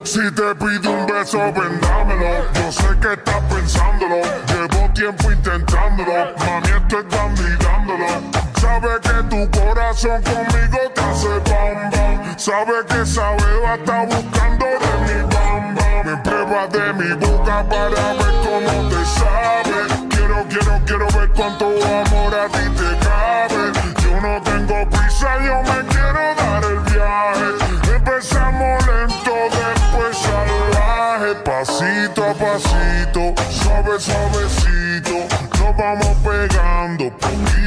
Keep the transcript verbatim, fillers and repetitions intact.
Si te pido un beso, ven dámelo. Yo sé que estás pensándolo. Llevo tiempo intentándolo. Mami, esto es dándolo. Sabe que tu corazón conmigo te hace bam bam. Sabe que esa beba está buscando de mi bam bam. Me prueba de mi boca para ver cómo te sabe. Quiero, quiero, quiero ver cuánto amor a ti te cabe. Yo no tengo prisa, yo me quiero dar el viaje. Empezamos lento, después salvaje. Pasito a pasito, suave, suavecito. Nos vamos pegando poquito